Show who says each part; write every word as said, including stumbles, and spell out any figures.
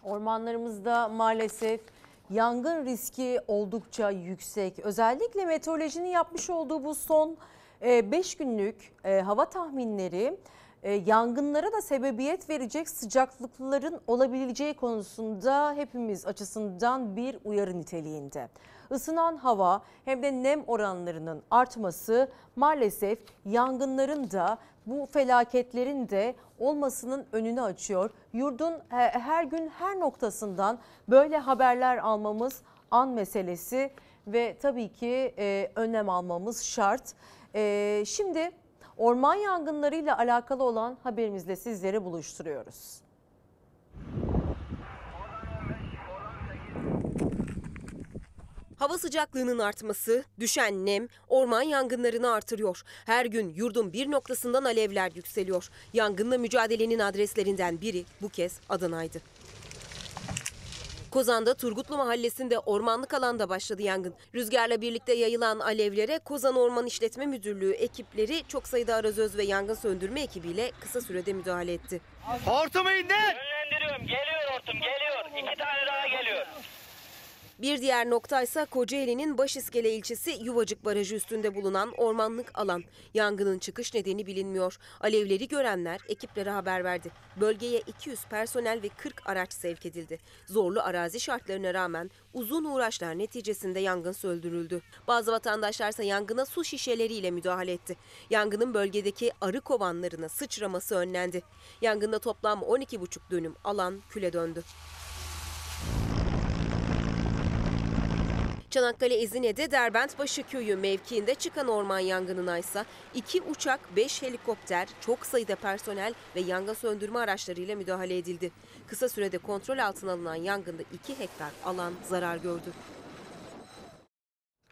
Speaker 1: Ormanlarımızda maalesef yangın riski oldukça yüksek. Özellikle meteorolojinin yapmış olduğu bu son beş günlük hava tahminleri yangınlara da sebebiyet verecek sıcaklıkların olabileceği konusunda hepimiz açısından bir uyarı niteliğinde. Isınan hava hem de nem oranlarının artması maalesef yangınların da bu felaketlerin de olmasının önünü açıyor. Yurdun her gün her noktasından böyle haberler almamız an meselesi ve tabii ki önlem almamız şart. Şimdi orman yangınlarıyla alakalı olan haberimizle sizleri buluşturuyoruz.
Speaker 2: Hava sıcaklığının artması, düşen nem orman yangınlarını artırıyor. Her gün yurdun bir noktasından alevler yükseliyor. Yangınla mücadelenin adreslerinden biri bu kez Adana'ydı. Kozan'da Turgutlu Mahallesi'nde ormanlık alanda başladı yangın. Rüzgarla birlikte yayılan alevlere Kozan Orman İşletme Müdürlüğü ekipleri çok sayıda arazöz ve yangın söndürme ekibiyle kısa sürede müdahale etti.
Speaker 3: Hortumu indir!
Speaker 4: Yönlendiriyorum. Geliyor hortum, geliyor. İki tane daha geliyor.
Speaker 2: Bir diğer noktaysa Kocaeli'nin Başiskele ilçesi Yuvacık Barajı üstünde bulunan ormanlık alan. Yangının çıkış nedeni bilinmiyor. Alevleri görenler ekiplere haber verdi. Bölgeye iki yüz personel ve kırk araç sevk edildi. Zorlu arazi şartlarına rağmen uzun uğraşlar neticesinde yangın söndürüldü. Bazı vatandaşlarsa yangına su şişeleriyle müdahale etti. Yangının bölgedeki arı kovanlarına sıçraması önlendi. Yangında toplam on iki buçuk dönüm alan küle döndü. Çanakkale Ezine'de Derbentbaşı köyü mevkiinde çıkan orman yangınına ise iki uçak, beş helikopter, çok sayıda personel ve yangın söndürme araçlarıyla müdahale edildi. Kısa sürede kontrol altına alınan yangında iki hektar alan zarar gördü.